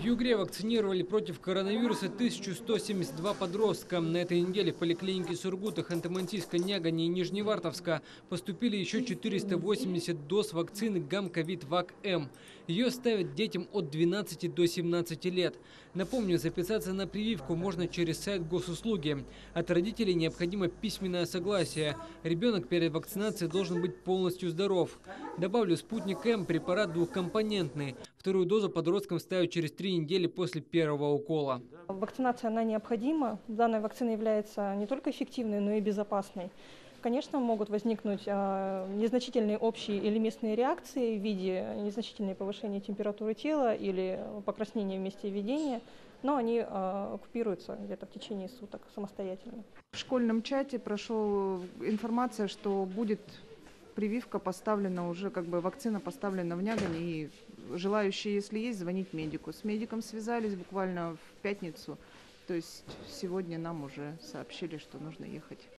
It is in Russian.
Югре вакцинировали против коронавируса 1172 подростка. На этой неделе в поликлинике Сургута, Ханты-Мансийска, Нягани и Нижневартовска поступили еще 480 доз вакцины Гамковид-Вак-М. Ее ставят детям от 12 до 17 лет. Напомню, записаться на прививку можно через сайт госуслуги. От родителей необходимо письменное согласие. Ребенок перед вакцинацией должен быть полностью здоров. Добавлю, спутник М – препарат двухкомпонентный. Вторую дозу подросткам ставят через 3 недели после первого укола. Вакцинация, она необходима. Данная вакцина является не только эффективной, но и безопасной. Конечно, могут возникнуть незначительные общие или местные реакции в виде незначительного повышения температуры тела или покраснения в месте введения, но они купируются где-то в течение суток самостоятельно. В школьном чате прошла информация, что будет прививка поставлена уже, вакцина поставлена в Нягане, и желающие, если есть, звонить медику. С медиком связались буквально в пятницу, то есть сегодня нам уже сообщили, что нужно ехать.